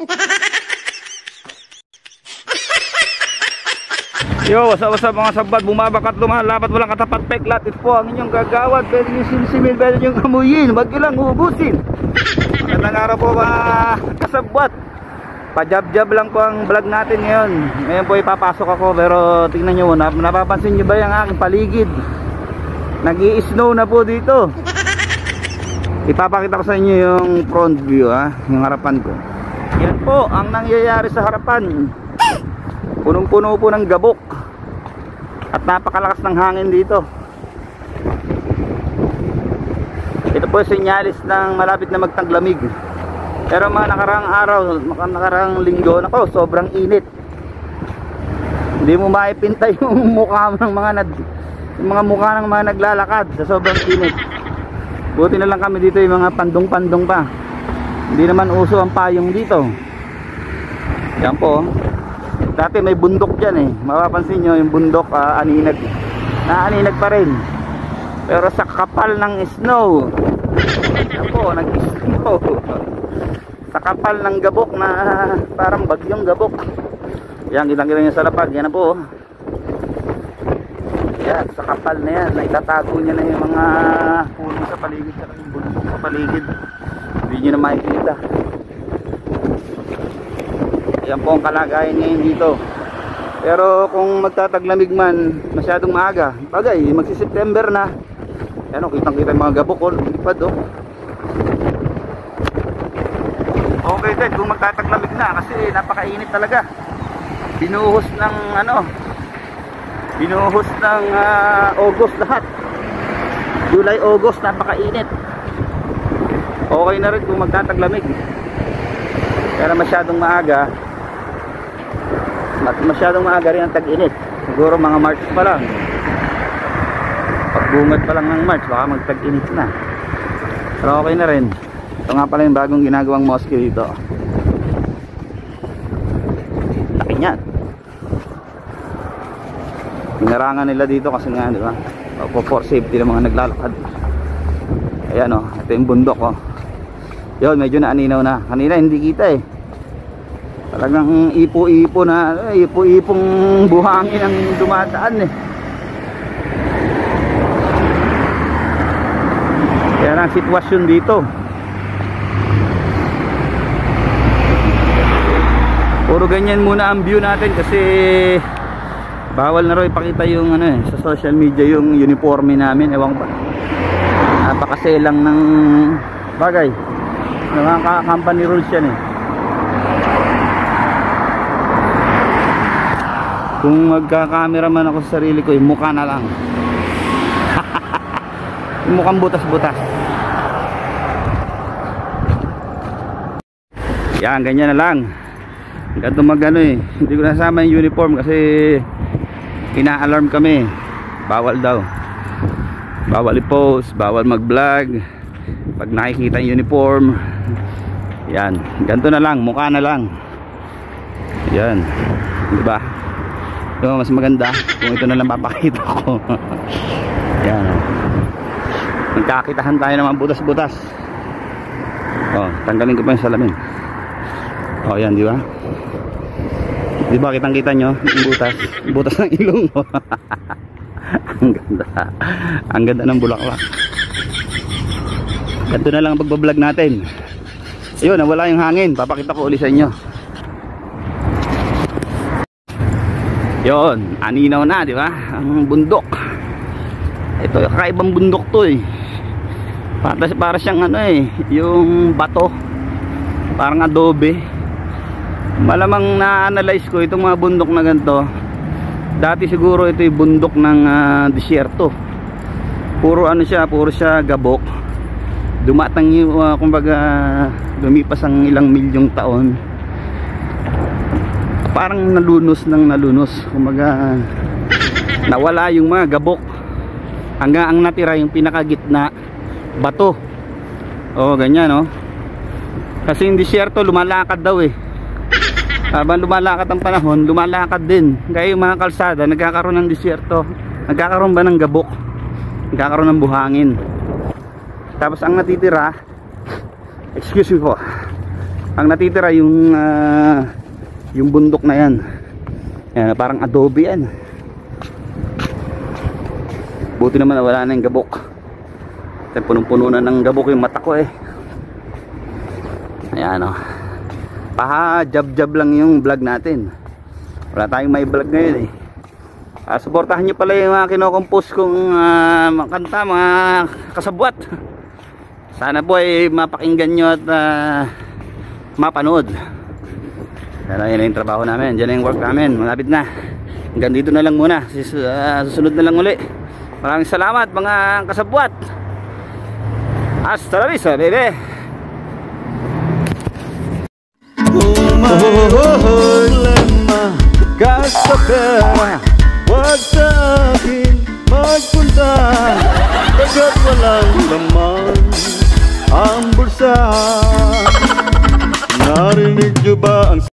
Yo, what's up mga sabat, bumabakat lumalapat, walang katapat peklat. Ito po ang inyong gagawad, pwede nyo sinsimin, pwede nyo kamuyin, wag nyo lang ubusin. Magandang araw po mga kasabwat. Pajab-jab lang po ang vlog natin ngayon. Ngayon po ipapasok ako, pero tingnan nyo, napapansin nyo ba yung aking paligid? Nag-i-snow na po dito. Ipapakita ko sa inyo yung front view, yung harapan ko. Yan po ang nangyayari sa harapan. Punong-puno po ng gabok at napakalakas ng hangin dito. Ito po sinyalis ng malapit na magtaglamig. Pero mga nakaraang araw, nakaraang linggo, nako, sobrang init. Hindi mo maipinta yung mukha ng mukha ng mga naglalakad sa sobrang init. Buti na lang kami dito yung mga pandong-pandong pa. Hindi naman uso ang payong dito. Yan po. Dati may bundok dyan mapapansin nyo yung bundok, aninag. Naaninag pa rin. Pero sa kapal ng snow, yan po, nag-snow. Sa kapal ng gabok na parang bagyong gabok. Yan, kitang-kita nyo sa lapag. Yan na po. Yan, sa kapal na yan, naitatago niya na yung mga puno sa paligid, sa bundok sa paligid. Hindi nyo na makikita. Yan po ang kalagayan ngayon dito. Pero kung magtataglamig man, masyadong maaga. Bagay, magsi-September na. Yan o, kitang-kita yung mga gabok lumipad o. Okay guys, kung magtataglamig na, kasi napakainit talaga. Binuhos ng August lahat. July, August, napakainit. Okay na rin kung magtataglamig. Pero masyadong maaga rin ang tag-init. Siguro mga March pa lang. Pagbungad pa lang ng March, baka magtag-init na. Pero okay na rin. Ito nga pala yung bagong ginagawang mosque dito. Laki niyan. Pinarangan nila dito kasi nga, di ba? For safety ng mga naglalakad. Ayan o, ito yung bundok o. Yun, medyo naaninaw na. Kanina hindi kita Talagang ipo-ipong buhangin ang dumadaan Kaya ang sitwasyon dito. Puro ganyan muna ang view natin kasi bawal na raw ipakita yung sa social media yung uniforme namin. Ewan pa. Napakaselang ng bagay. Mga company rules yan Kung magka-camera man ako sa sarili ko, yung mukha na lang. Yung mukhang butas-butas. Yan, ganyan na lang. Ganito hindi ko nasama yung uniform kasi ina-alarm kami. Bawal daw. Bawal i-post, bawal mag-vlog. Pag nakikita yung uniform, yan, ganito na lang, mukha na lang. Yan, diba? So, mas maganda kung ito na lang papakita ko. Yan. Magkakitahan tayo naman butas-butas. Tanggalin ko pa yung salamin. Yan, di ba? Di ba kitang-kita nyo yung butas ng ilong mo. Ang ganda ng bulaklak. Ganito na lang ang pagbablog natin. Ayun, nawala yung hangin. Papakita ko ulit sa inyo. Yun, aninaw na, di ba? Ang bundok. Ito, kakaibang bundok to Para siyang yung bato. Parang adobe. Malamang na-analyze ko itong mga bundok na ganito. Dati siguro ito yung bundok ng disyerto. Puro siya gabok. Dumatang yung kumbaga lumipas ang ilang milyong taon. Parang nalunos. Kumbaga nawala yung mga gabok. Hanggang ang natira yung pinakagitna bato. Ganyan Kasi yung disyerto lumalakad daw Habang lumalakad ang panahon, lumalakad din. Kaya yung mga kalsada nagkakaroon ng disyerto. Nagkakaroon ba ng gabok? Nagkakaroon ng buhangin. Tapos ang natitira, excuse me po, Ang natitira yung bundok na yan. Yan, parang adobe yan. Buti naman na wala na yung gabok. Kasi punong-puno na ng gabok yung mata ko eh. Ayan o. Jab-jab lang yung vlog natin. Wala tayong may vlog ngayon eh. Suportahan nyo pala yung mga kinokompose kong mga kanta, mga kasabwat. Sana po ay mapakinggan nyo at mapanood. Pero yan yung trabaho namin, dyan yung work namin. Malapit na. Hanggang dito na lang muna. Susunod na lang uli. Maraming salamat mga kasabwat. Hasta la vista, baby. Problema ka sa pera, wag sa akin magpunta, pagkat walang laman ang bulsa. Narinig nyo ba ang